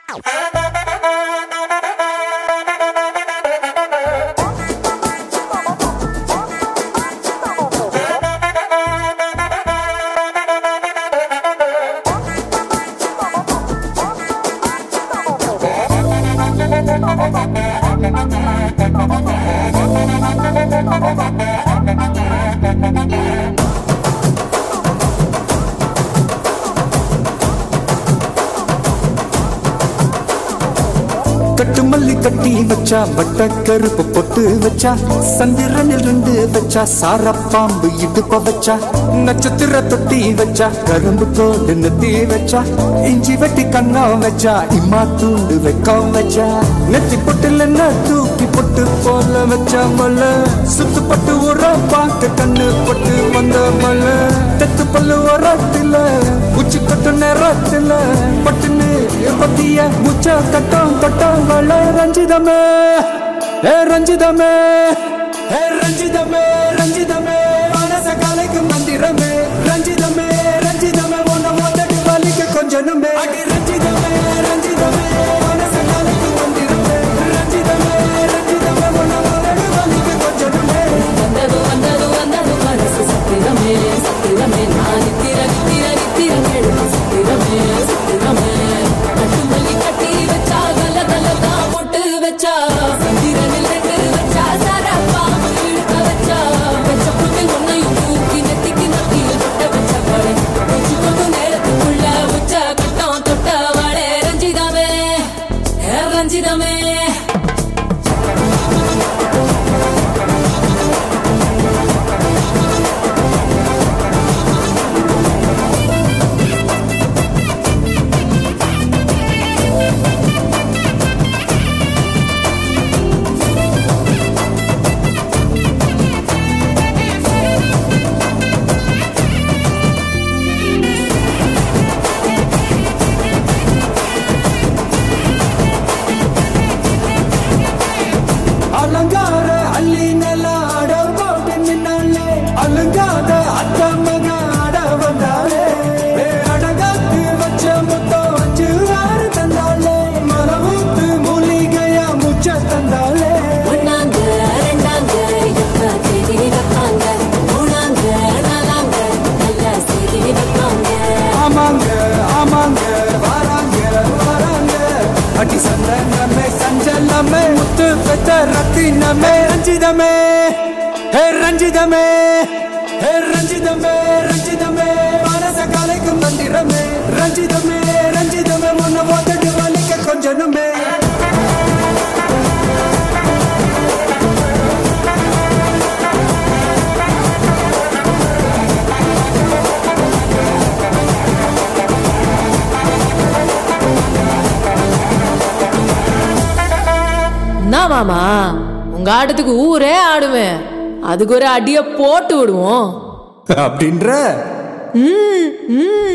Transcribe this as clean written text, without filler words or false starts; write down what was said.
கட்டு மல்லி கட்டி வச்சா வட்ட கருப்பு பொட்டு வச்சா சந்திரனில் இருந்து வச்சா சாரப்பாம்பு இடுப்ப வச்சா நட்சத்திர தொட்டி வச்சா கரும்பு கோடு நெத்தி வச்சா இஞ்சி வெட்டி கண்ணம் வச்சா இம்மா தூண்டு வெக்கம் வச்சா நெத்தி பொட்டுல தூக்கி பொட்டு போல வச்சா மல்ல சுத்து பட்டு உரம் பார்க்க கண்ணு பொட்டு வந்த மல்ல தெத்து பல்லு உரத்துல உச்சி கொட்டு நேரத்துல பட்டுன்னு பத்திய முச்சா கட்டம் கட்டம் ரஞ்சிதமே ரஞ்சிதமே ரஞ்சிதமே ரஞ்சிதமே மனச கலைக்கும் மந்திரமே ரஞ்சிதமே ரஞ்சிதமே ஒன்ன மொத்தடி வலிக்க கொஞ்சனுமே ரஞ்சிதமே ரஞ்சிதமே மனச கலைக்கும் மந்திரமே ரஞ்சிதமே ரஞ்சிதமே ஒன்ன மொத்தடி வலிக்க கொஞ்சனுமே வந்தது வந்தது வந்தது மனசு சத்திரமே சத்திரமே நான் நித்திர நித்திர நித்திர கேடு சத்திரமே சத்திரமே கட்டுமல்லி கட்டி வச்சா கல கலதா பொட்டு வச்சா சந்திரனில் ரெண்டு வச்சா சாரப்பா இழுக்க வச்சா வச்ச புட்டு ஒன்னையும் தூக்கி நெத்திக்கு நத்தியில் தொட்ட வச்ச வாழை வச்சு கொண்டு நேரத்துக்குள்ள உச்ச கட்டம் தொட்ட வாழை ரஞ்சிதமே ரஞ்சிதமே அலங்கார அள்ளி நல்ல ஆட போட்டு நின்னாலே அலங்காத அத்த மக ஆட வந்தாலே அடகாத்து வச்ச முத்தம் வச்சு ஆறு தந்தாலே மரமுத்து மூலிகையா முச்ச தந்தாலே ஒன்னாங்க ரெண்டாங்க எப்ப தேதி வைப்பாங்க மூணாங்க நாலாங்க நல்ல செய்தி வைப்பாங்க ஆமாங்க ஆமாங்க வராங்க வராங்க அடி சந்தனமே சஞ்சலமே முத்து பெத்த ரத்தினமே ரஞ்சிதமே ரஞ்சிதமே ரஞ்சிதமே ரஞ்சிதமே மனச கலைக்கும் மந்திரமே ரஞ்சிதமே ரஞ்சிதமே முன்ன போட்டு வலிக்க கொஞ்சனுமே என்ன மாமா உங்க ஆட்டத்துக்கு ஊரே ஆடுவேன் அதுக்கு ஒரு அடிய போட்டு விடுவோம் அப்படின்ற